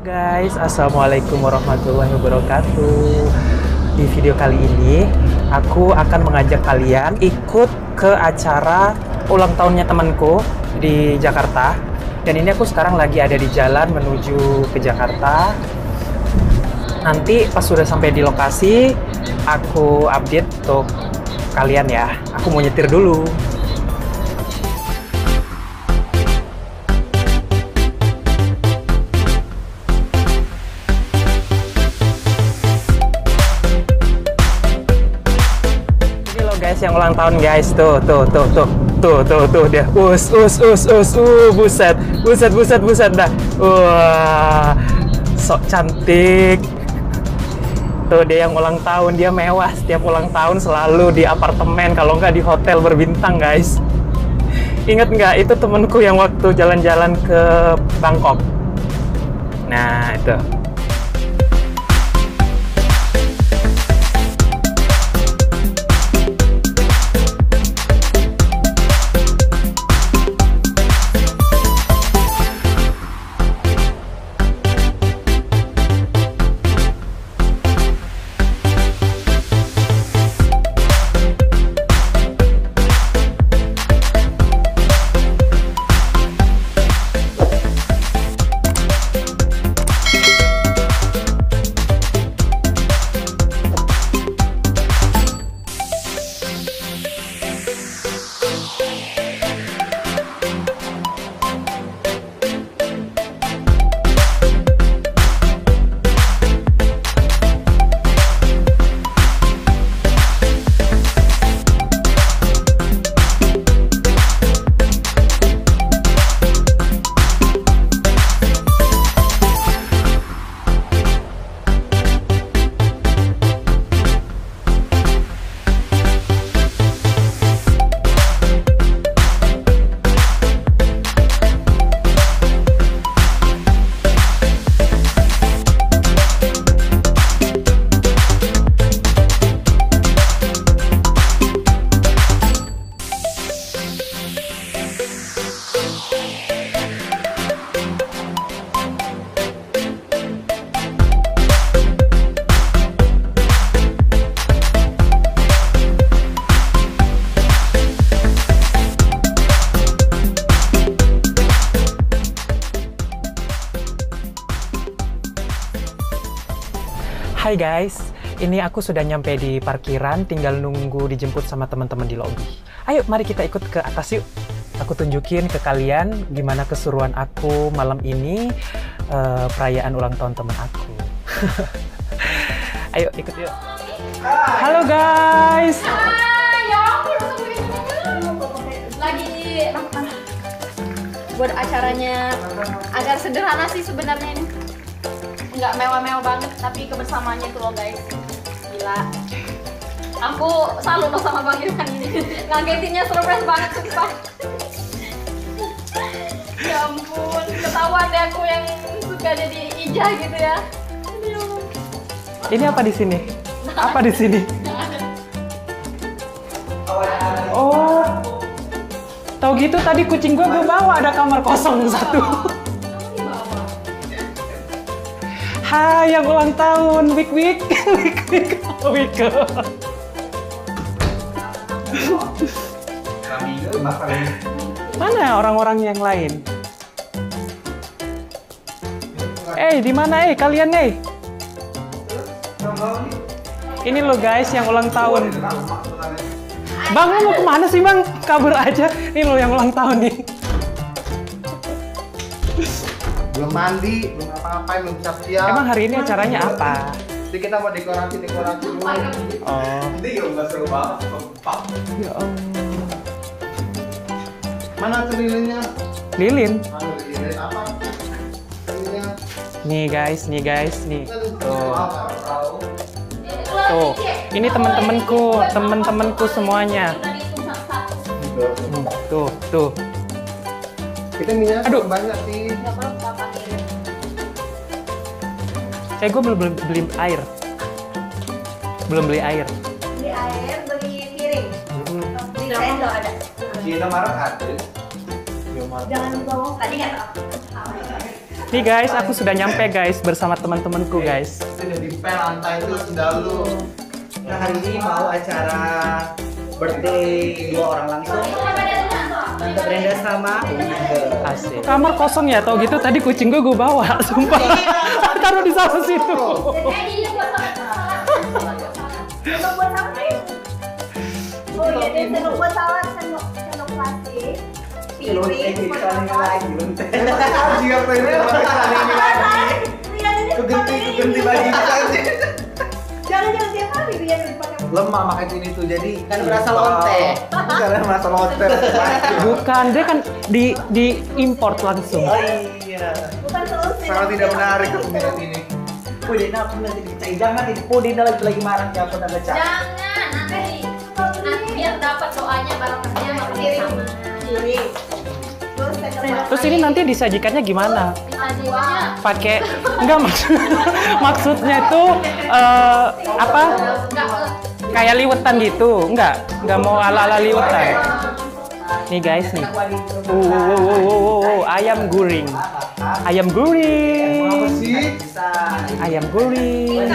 Guys, assalamualaikum warahmatullahi wabarakatuh. Di video kali ini aku akan mengajak kalian ikut ke acara ulang tahunnya temanku di Jakarta. Dan ini aku sekarang lagi ada di jalan menuju ke Jakarta. Nanti pas sudah sampai di lokasi aku update untuk kalian ya. Aku mau nyetir dulu. Guys, yang ulang tahun guys, tuh dia, buset dah, wah, sok cantik, tuh dia yang ulang tahun, dia mewah setiap ulang tahun selalu di apartemen, kalau nggak di hotel berbintang guys. Ingat nggak itu temenku yang waktu jalan-jalan ke Bangkok? Nah itu. Hai guys, ini aku sudah nyampe di parkiran, tinggal nunggu dijemput sama teman-teman di lobby. Ayo, mari kita ikut ke atas yuk. Aku tunjukin ke kalian gimana keseruan aku malam ini, perayaan ulang tahun teman aku. Ayo, ikut yuk. Halo guys. Ya ampun, lagi buat acaranya agak sederhana sih sebenarnya ini. Nggak mewah-mewah banget, tapi kebersamaannya tuh loh guys, gila. Aku salut loh sama Bang Irfan ini, ngagetinnya surprise banget sumpah. Ya ampun, ketahuan deh aku yang suka jadi ijah gitu ya. Ini apa di sini? Apa di sini? Oh, tahu gitu tadi kucing gue bawa, ada kamar kosong satu. Hai yang ulang tahun, Wik. Mana orang-orang yang lain? Di mana kalian Ini loh guys yang ulang tahun. Bang, lu mau kemana sih bang? Kabur aja. Ini loh yang ulang tahun nih. Belum mandi, belum apa-apa, belum siap-siap. Emang hari ini acaranya apa? Jadi kita mau dekorasi dulu. Oh. Nanti ya nggak seru banget, kompak. Ya Allah. Mana tuh lilinnya? Lilin. Lilin apa? Lilinnya. Nih guys, nih. Tuh. Ini temen-temenku semuanya. Tuh. Kita minyak Aduh. banyak sih. Gue belum beli air. Beli air, beli piring. Beli sendok ada. Cina Maret ada. Jangan bohong, tadi nggak tahu. Nih guys, aku sudah nyampe guys bersama teman-temanku guys. Sudah di pel lantai itu sudah lu. Nah, hari ini mau acara birthday 2 orang langsung. Tante Brenda sama Umi. Asik. Kamar kosong ya, tau gitu tadi kucing gue bawa, sumpah. Taruh di sana situ. Oh iya, deh, sendok buat salad, sendok plastik, piring, Jika pengen ini lagi. Ganti baju aja. Jangan tiap hari biar dipakai. Lemah makanya ini tuh jadi Kan berasa lonte. Bukan merasa lonte. Bukan, dia kan di import langsung. Oh iya. Bukan telur Sangat tidak menarik kepemilikan ini. Pudina aku nanti dicai. Jangan ini Pudina lagi marah ya aku udah baca. Jangan, nanti biar dapat doanya barangnya makannya sama. kiri. Terus ini nanti disajikannya gimana? Sajinya Pakai enggak maksudnya itu apa? Kayak liwetan gitu? Enggak mau ala-ala liwetan. Nih guys nih. Ayam guring. Ayam guring. Ayam guring.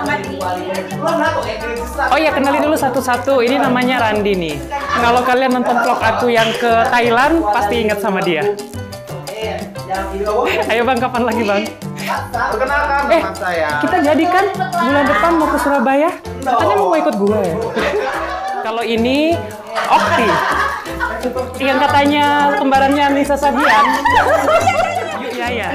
Oh ya, kenalin dulu satu-satu. Ini namanya Randi nih. Kalau kalian nonton vlog aku yang ke Thailand, pasti ingat sama dia. Ayo bang, kapan lagi bang? Perkenalkan teman saya. Kita jadikan bulan depan mau ke Surabaya. Katanya mau ikut gue. Kalau ini Okti, yang katanya kembarannya Nisa Sabian. Yuk ya.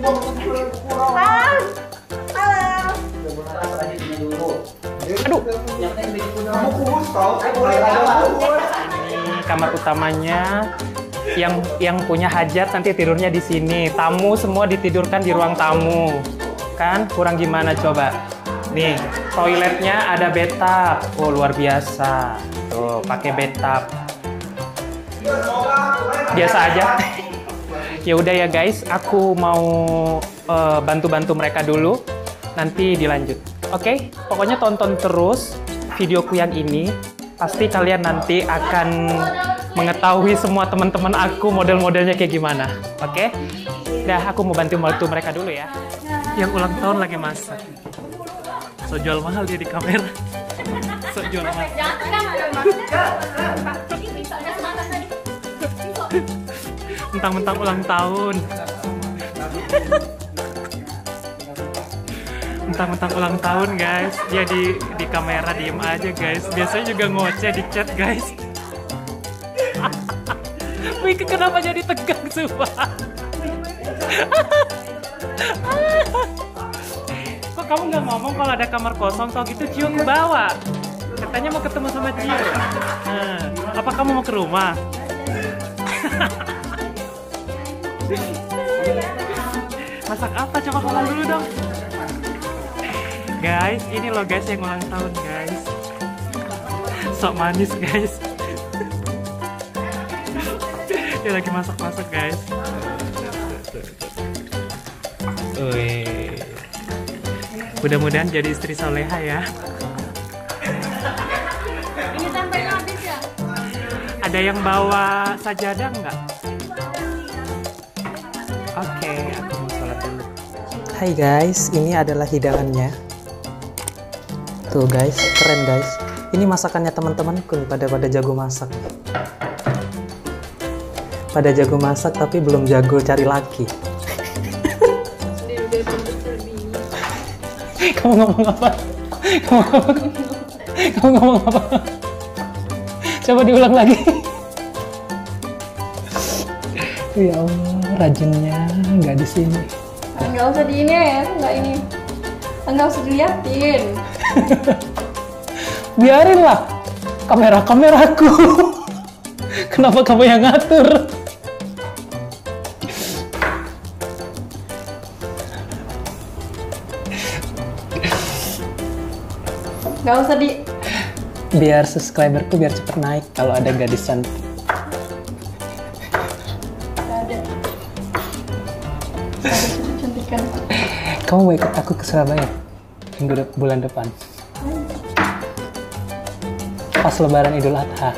Aduh. Kamu kurus tau? Ini kamar utamanya. Yang punya hajat nanti tidurnya di sini. Tamu semua ditidurkan di ruang tamu. Kan kurang gimana coba? Nih, toiletnya ada bathtub. Oh, luar biasa. Tuh, pakai bathtub. Biasa aja. Ya udah ya guys, aku mau bantu-bantu mereka dulu. Nanti dilanjut. Oke? Pokoknya tonton terus videoku yang ini. Pasti kalian nanti akan mengetahui semua teman-teman aku model-modelnya kayak gimana. Oke? Dah, aku mau bantu-bantu mereka dulu ya. Yang ulang tahun lagi masak. So jual mahal dia di kamera. So jual mahal. Mentang-mentang ulang tahun. Mentang-mentang ulang tahun guys. Dia di kamera diem aja guys. Biasanya juga ngoceh di chat guys. Wih, kenapa jadi tegang sumpah? Kok kamu nggak ngomong kalau ada kamar kosong tau gitu Cio ke bawah? Katanya mau ketemu sama Cio. Nah, apa kamu mau ke rumah? Masak apa? Coba ngomong dulu dong. Guys, ini loh guys yang ulang tahun guys. Sok manis guys. Dia lagi masak-masak guys. Wih. Mudah-mudahan jadi istri soleha ya. ini tempenya habis ya? Ada yang bawa sajadah nggak? Oke, aku mau sholat dulu. Hai guys, ini adalah hidangannya. Tuh guys, keren guys. Ini masakannya teman-temanku pada jago masak. Pada jago masak tapi belum jago cari laki. Kamu ngomong apa? Kamu ngomong apa? Coba diulang lagi. Ya Allah, rajinnya nggak di sini. Nggak usah di ini ya, nggak ini. Nggak usah diliatin. Biarinlah kameraku. Kenapa kamu yang ngatur? Nggak usah di. Biar subscriberku biar cepet naik kalau ada gadis cantik. Nggak ada. Cantikan. Kamu mau ikut aku ke Surabaya bulan depan? Pas Lebaran Idul Adha.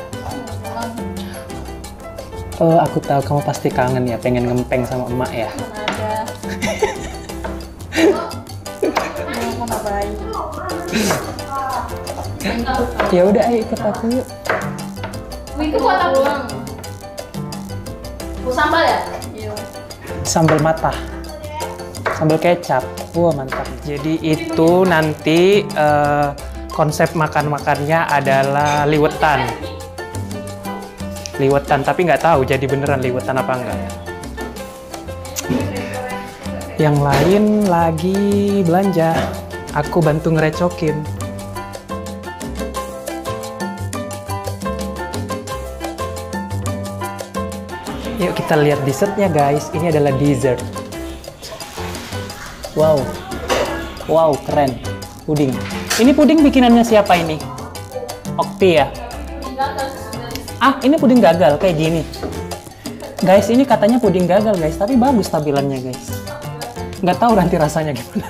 Oh, aku tahu kamu pasti kangen ya, pengen ngempeng sama emak ya. Mana ada. Ya udah, ayo ikut aku yuk. Itu buat aku. Sambal ya? Iya. Sambal matah. Sambal kecap. Wah, mantap. Jadi itu nanti konsep makan-makannya adalah liwetan. Liwetan, tapi nggak tahu jadi beneran liwetan apa enggak. Yang lain lagi belanja. Aku bantu ngerecokin. Yuk kita lihat dessertnya guys. Ini adalah dessert. Wow. Wow, keren. Puding. Ini puding bikinannya siapa ini? Okti ya? Ah, ini puding gagal kayak gini. Guys, ini katanya puding gagal guys, tapi bagus tampilannya guys. Nggak tahu nanti rasanya gimana.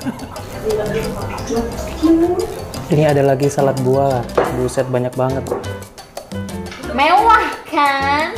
Ini ada lagi salad buah. Buset, banyak banget. Mewah kan?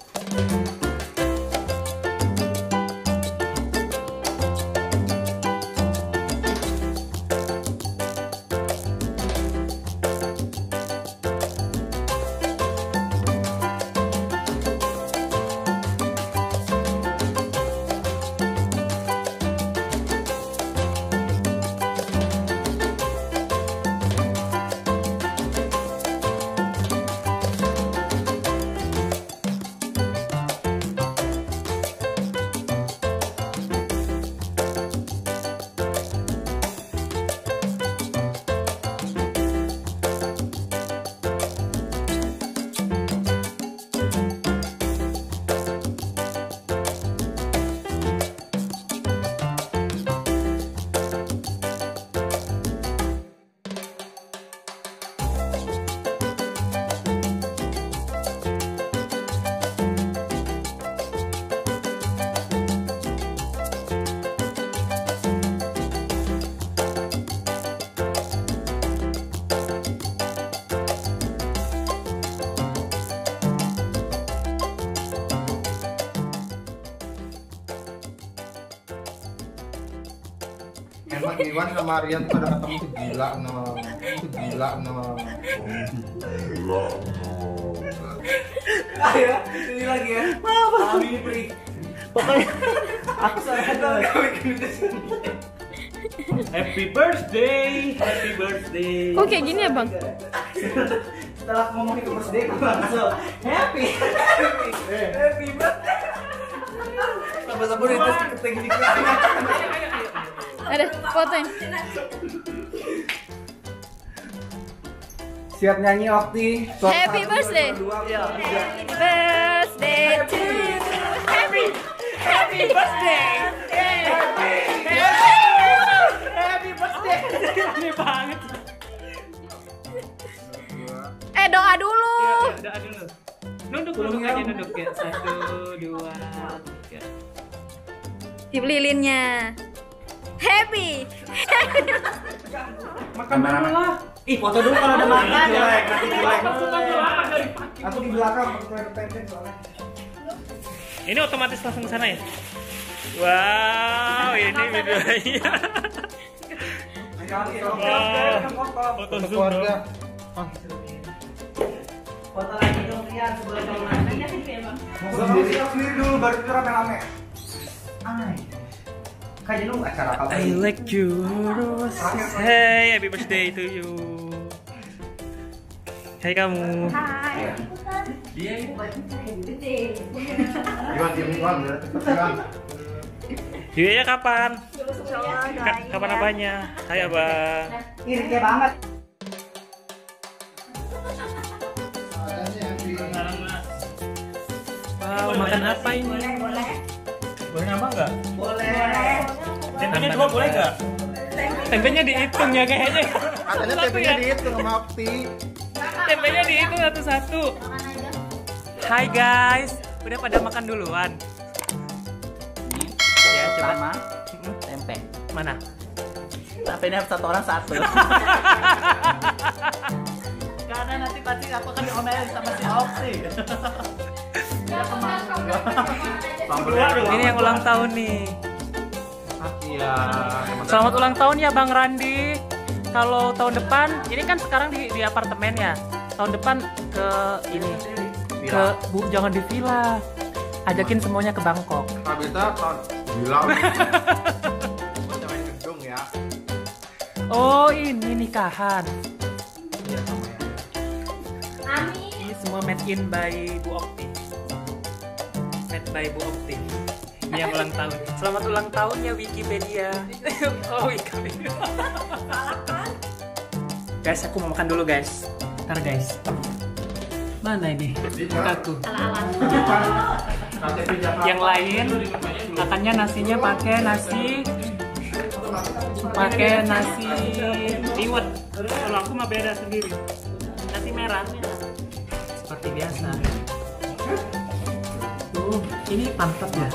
Emang Iwan sama Rian tuh pada ketemu tuh gila no. Ayo, ini lagi ya. Kami beri. Pokoknya aku salah Happy birthday. Kok kayak gini ya bang? Setelah ngomongin ke birthday, aku langsung happy birthday. Sabar-sabar itu ketinggi Ada fotonya. Siap nyanyi Okti. Happy birthday. Happy birthday to you. Happy birthday. Happy birthday. Ini banget. Doa dulu. Doa dulu. Nunduk aja nunduk ya. 1, 2, 3. Tiup lilinnya. Happy. Makan dulu lah. Ih, foto dulu kalau ada makan. Nanti jelek. Aku di belakang, aku pendek soalnya. Ini otomatis langsung ke sana ya? Wow, ini videonya. Foto zoom keluarga. Foto lagi dong Rian sebelum Sendiri dulu baru kita rame-rame. Kayak lu acara apa? I like you. Hey, happy birthday to you. Hai kamu. Hai. Iwan, biar cepet Iwan. Dia kapan? Kapan apanya? Hai abang. Iri kayak banget. Wow, makan apa ini? Boleh nambah nggak? Boleh. Tempenya 2 boleh nggak? Tempenya dihitung ya kayaknya. Katanya tempenya dihitung sama Okti. Tempenya dihitung satu-satu. Hai guys, udah pada makan duluan? Ya, coba. Sama tempe. Mana? Tapi ini harus satu orang satu. Karena nanti pasti aku akan diomelin sama si Okti. Ini yang ulang tahun nih. Iya. Selamat ulang tahun ya Bang Randi. Kalau tahun depan, ini kan sekarang di apartemen ya. Tahun depan ke ini, jangan di villa. Ajakin semuanya ke Bangkok. Kita tahun gila. Kita main gedung ya. Oh, ini nikahan. Iya sama ya. Amin. Ini semua made in by Bu Okti. Made by Bu Okti. Ini yang ulang tahun. Selamat ulang tahun ya Wikipedia. Oh, Wikipedia. Guys, aku mau makan dulu guys. Ntar guys. Mana ini? Bukaku. Yang lain makannya nasinya pakai nasi liwet. Kalau aku mah beda sendiri. Nasi merah. Seperti biasa. Ini pantat ya.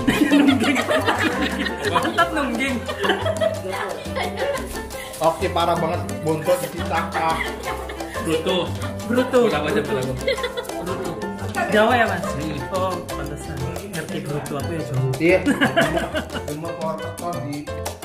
Pantat nungging. Oke, parah banget bontot ditaka. Bruto. Jawa ya mas? Oh, pantesan. Ngerti bruto aku ya Jawa. Iya. Cuma kotor di.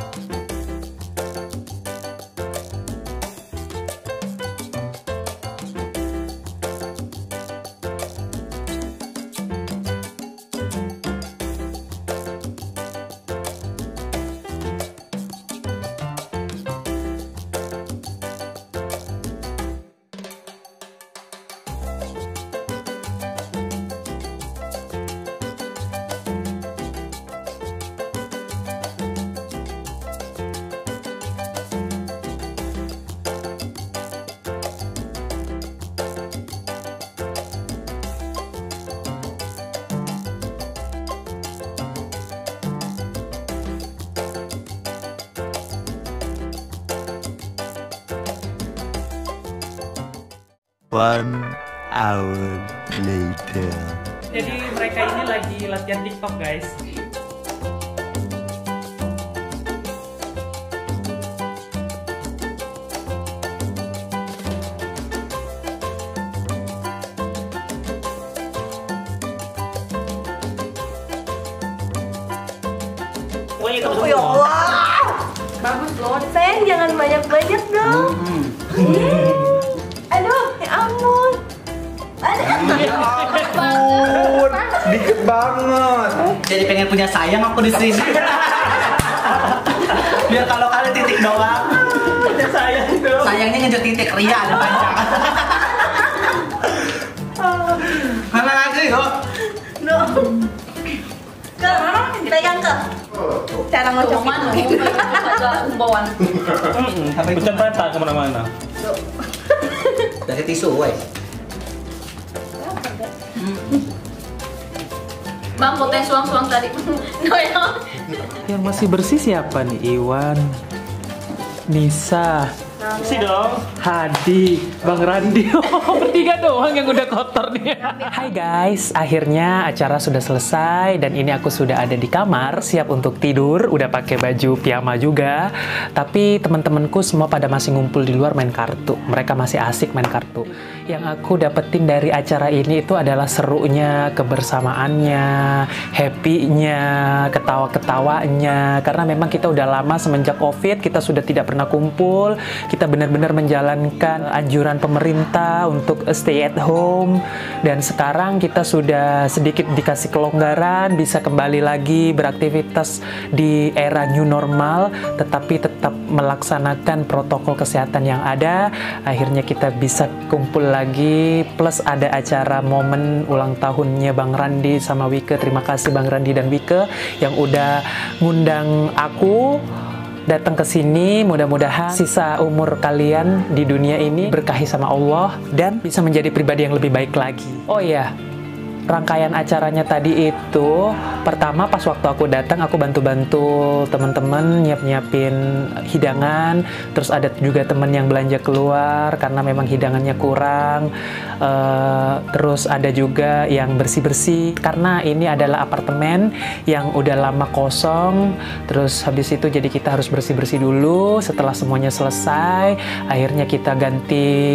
One hour later. Jadi mereka ini lagi latihan TikTok guys. Oh ya Allah. Bagus loh. Sayang jangan banyak-banyak dong. Aduh, ya ampun. Ampun, dikit banget. Jadi pengen punya sayang aku di sini. Biar kalau kalian titik doang. Punya sayang dong. Sayangnya ngejar titik Ria ada panjang. Mana lagi yuk? No. Ke, pegang ke. Cara ngocok Mana? Umbauan. Bukan patah kemana-mana. Dari tisu, woi. Bang, foto yang suang-suang tadi. No ya. Yang masih bersih siapa nih? Iwan, Nisa, Sih dong. Hadi, Bang Randi. Oh, bertiga doang yang udah kotor nih. Hai guys, akhirnya acara sudah selesai dan ini aku sudah ada di kamar siap untuk tidur. Udah pakai baju piyama juga. Tapi teman-temanku semua pada masih ngumpul di luar main kartu. Mereka masih asik main kartu. Yang aku dapetin dari acara ini itu adalah serunya, kebersamaannya, happy-nya, ketawa-ketawanya. Karena memang kita udah lama semenjak COVID, kita sudah tidak pernah kumpul. Kita benar-benar menjalankan anjuran pemerintah untuk stay at home. Dan sekarang kita sudah sedikit dikasih kelonggaran, bisa kembali lagi beraktivitas di era new normal, tetapi tetap melaksanakan protokol kesehatan yang ada. Akhirnya kita bisa kumpul lagi, plus ada acara momen ulang tahunnya Bang Randi sama Wike. Terima kasih Bang Randi dan Wike yang udah ngundang aku datang ke sini. Mudah-mudahan sisa umur kalian di dunia ini berkahi sama Allah dan bisa menjadi pribadi yang lebih baik lagi. Oh iya, rangkaian acaranya tadi itu pertama pas waktu aku datang aku bantu-bantu teman-teman nyiapin hidangan, terus ada juga teman yang belanja keluar karena memang hidangannya kurang, terus ada juga yang bersih-bersih karena ini adalah apartemen yang udah lama kosong. Terus habis itu jadi kita harus bersih-bersih dulu. Setelah semuanya selesai akhirnya kita ganti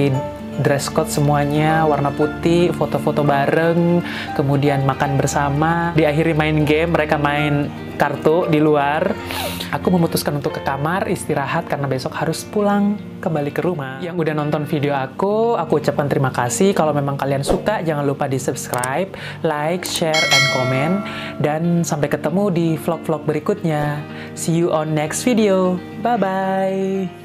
dress code semuanya warna putih, foto-foto bareng, kemudian makan bersama, diakhiri main game, mereka main kartu di luar. Aku memutuskan untuk ke kamar istirahat karena besok harus pulang kembali ke rumah. Yang udah nonton video aku ucapkan terima kasih. Kalau memang kalian suka, jangan lupa di subscribe, like, share, and comment. Dan sampai ketemu di vlog-vlog berikutnya. See you on next video. Bye-bye.